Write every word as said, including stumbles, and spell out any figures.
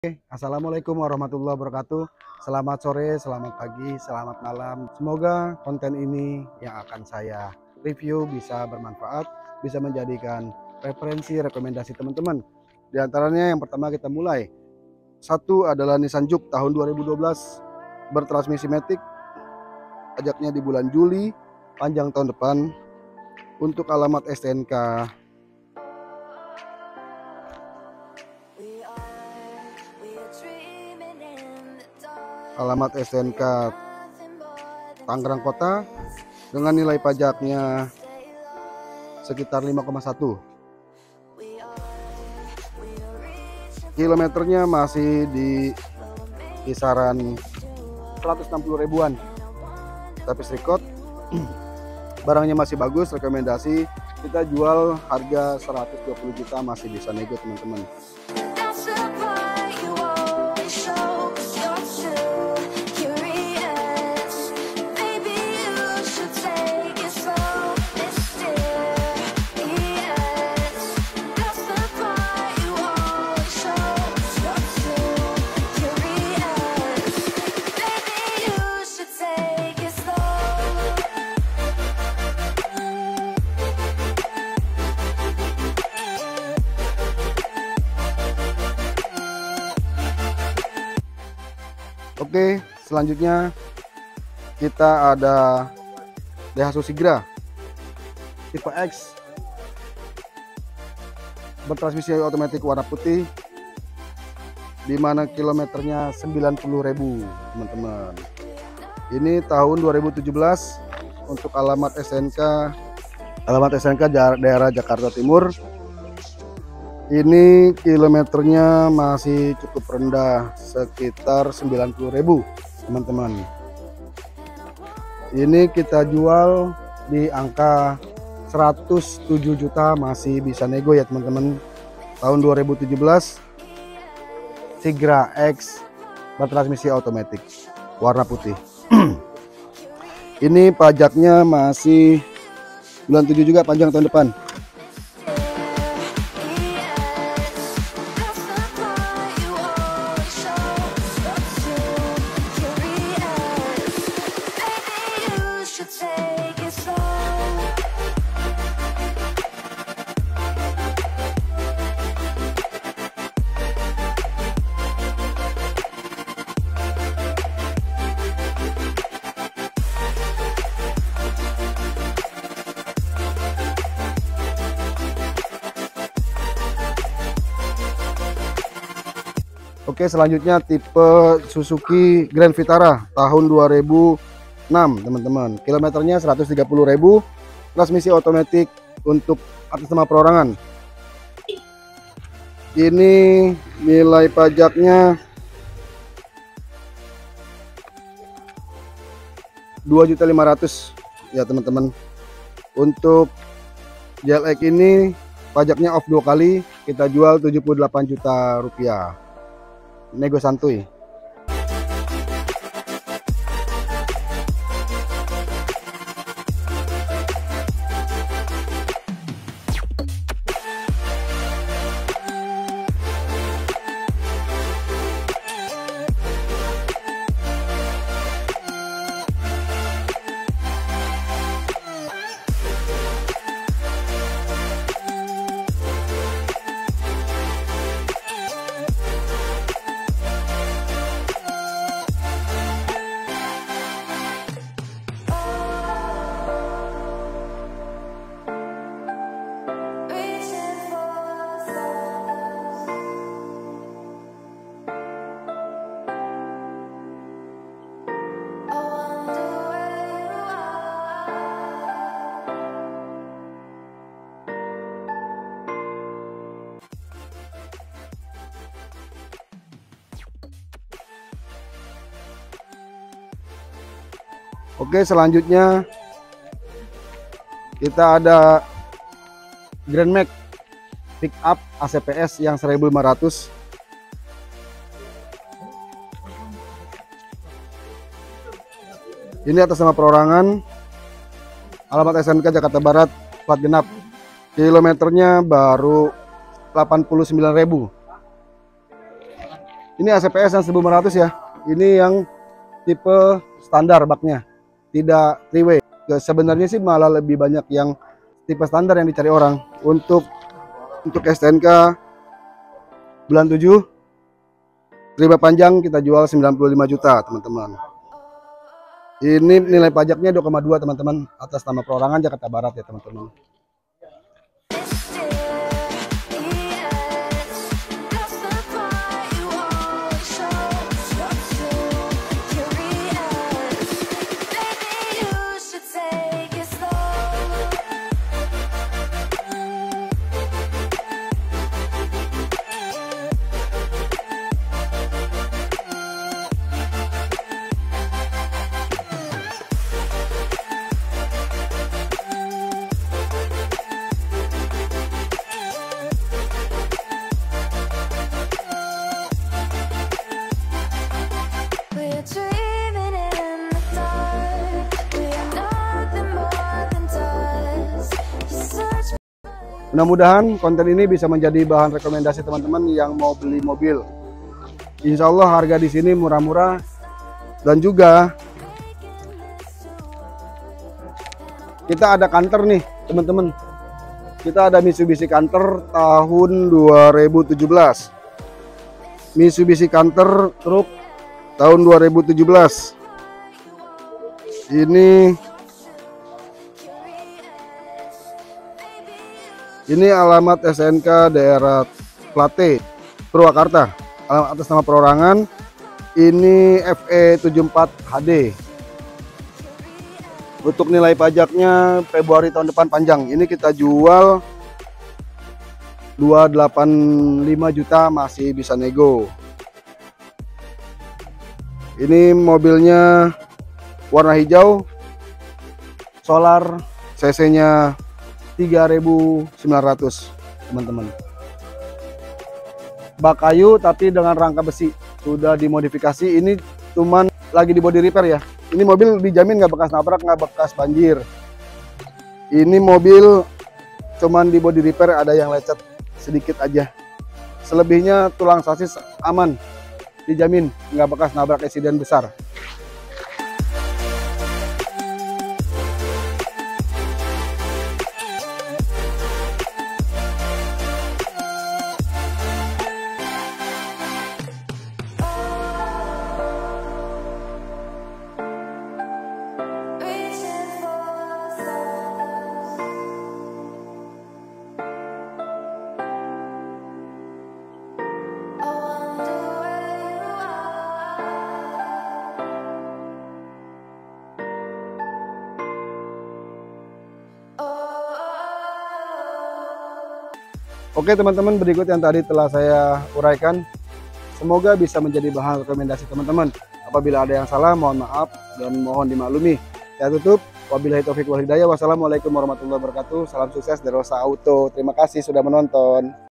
Assalamualaikum warahmatullahi wabarakatuh. Selamat sore, selamat pagi, selamat malam. Semoga konten ini yang akan saya review bisa bermanfaat, bisa menjadikan referensi, rekomendasi teman-teman. Di antaranya yang pertama kita mulai. Satu adalah Nissan Juke tahun dua ribu dua belas bertransmisi matic. Pajaknya di bulan Juli, panjang tahun depan. Untuk alamat S T N K alamat S T N K Tangerang Kota dengan nilai pajaknya sekitar lima koma satu. Kilometernya masih di kisaran seratus enam puluh ribuan. Tapi record barangnya masih bagus, rekomendasi kita jual harga seratus dua puluh juta, masih bisa nego teman-teman. Oke, selanjutnya kita ada Daihatsu Sigra tipe X bertransmisi otomatis warna putih, dimana kilometernya sembilan puluh ribu teman-teman. Ini tahun dua ribu tujuh belas. Untuk alamat S N K alamat S N K daerah Jakarta Timur. Ini kilometernya masih cukup rendah, sekitar sembilan puluh ribu teman-teman. Ini kita jual di angka seratus tujuh juta, masih bisa nego ya teman-teman. Tahun dua ribu tujuh belas, Sigra X bertransmisi otomatis warna putih. Ini pajaknya masih bulan tujuh juga, panjang tahun depan. Oke, selanjutnya tipe Suzuki Grand Vitara tahun dua ribu enam teman-teman. Kilometernya seratus tiga puluh ribu, transmisi otomatis untuk atas nama perorangan. Ini nilai pajaknya dua juta lima ratus ribu ya teman-teman. Untuk J L X ini pajaknya off dua kali, kita jual tujuh puluh delapan juta rupiah. Nego santuy. Oke, selanjutnya kita ada Grand Max pick up A C P S yang seribu lima ratus. Ini atas nama perorangan, alamat S M K Jakarta Barat, plat genap. Kilometernya baru delapan puluh sembilan ribu. Ini A C P S yang seribu lima ratus ya. Ini yang tipe standar baknya, tidak three way. Sebenarnya sih malah lebih banyak yang tipe standar yang dicari orang. Untuk untuk S T N K bulan tujuh riba panjang kita jual sembilan puluh lima juta teman-teman. Ini nilai pajaknya dua koma dua teman-teman, atas nama perorangan Jakarta Barat ya teman-teman. Mudah-mudahan konten ini bisa menjadi bahan rekomendasi teman-teman yang mau beli mobil. Insya Allah harga di sini murah-murah, dan juga kita ada Canter nih teman-teman. Kita ada Mitsubishi Canter tahun dua ribu tujuh belas. Mitsubishi Canter truk tahun dua ribu tujuh belas. Ini Ini alamat S N K daerah Plate, Purwakarta. Alamat atas nama perorangan. Ini F E tujuh puluh empat H D. Untuk nilai pajaknya Februari tahun depan panjang. Ini kita jual dua ratus delapan puluh lima juta, masih bisa nego. Ini mobilnya warna hijau, solar, cc-nya tiga ribu sembilan ratus teman-teman. Bak kayu tapi dengan rangka besi, sudah dimodifikasi. Ini cuman lagi di body repair ya. Ini mobil dijamin nggak bekas nabrak, nggak bekas banjir. Ini mobil cuman di body repair, ada yang lecet sedikit aja. Selebihnya tulang sasis aman, dijamin nggak bekas nabrak insiden besar. Oke teman-teman, berikut yang tadi telah saya uraikan. Semoga bisa menjadi bahan rekomendasi teman-teman. Apabila ada yang salah, mohon maaf dan mohon dimaklumi. Saya tutup. Wabillahi taufiq wal hidayah. Wassalamualaikum warahmatullahi wabarakatuh. Salam sukses dari Rosa Auto. Terima kasih sudah menonton.